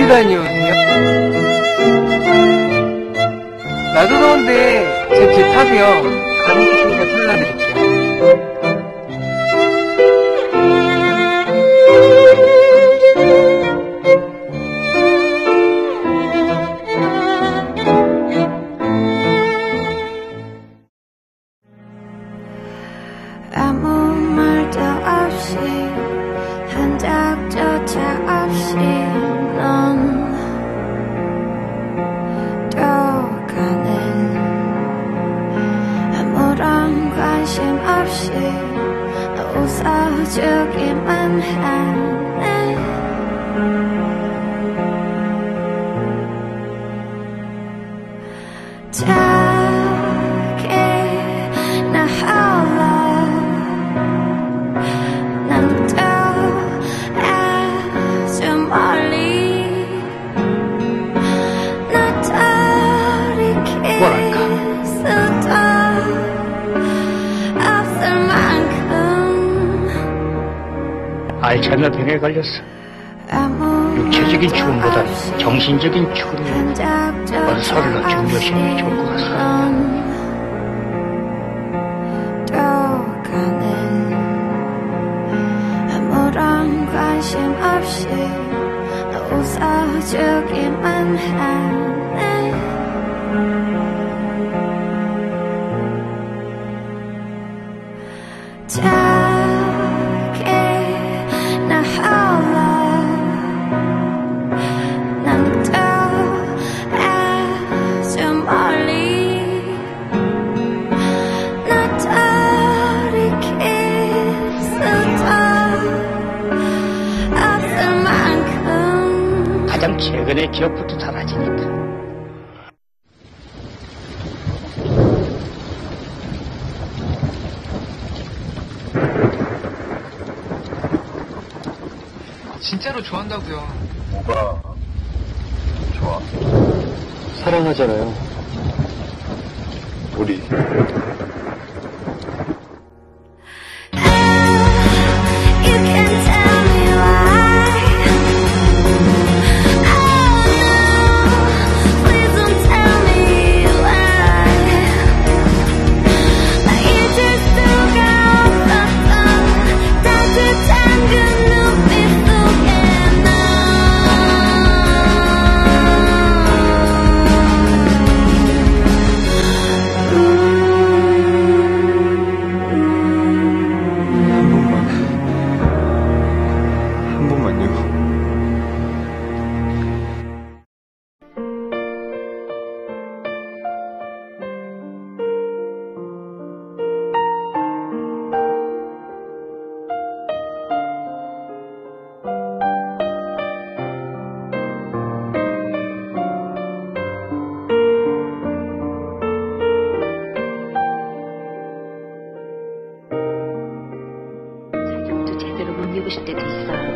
다녀오세요? 나도 더운데 제 타세요. 가는 곳부터 살려드릴게요. 아무 말도 없이 한 적조차 없이 넌 떠가네. 아무런 관심 없이 웃어주기만 하네. 자기 나 홀로 난 또 아주 멀리 나 돌이킬 수도 없을 만큼 알츠하이머병에 걸렸어. 육체적인 죽음보다 정신적인 죽음이 서로 중요시하는 게 좋을 것 같아. 아무런 관심 없이 웃어주기만 하네. 자기 나 홀로 난 또 아주 멀리 나 돌이킬 수도 없을 만큼 가장 최근의 기억부터 사라지니까. 진짜로 좋아한다고요. 뭐가 좋아? 사랑하잖아요. 우리 You can tell me why. Oh no, please don't tell me why. 나 잊을 수가 없었어. 따뜻한 그 눈빛 속에 한 번만요. 사정도 제대로 못 읽으실 때도 있어요.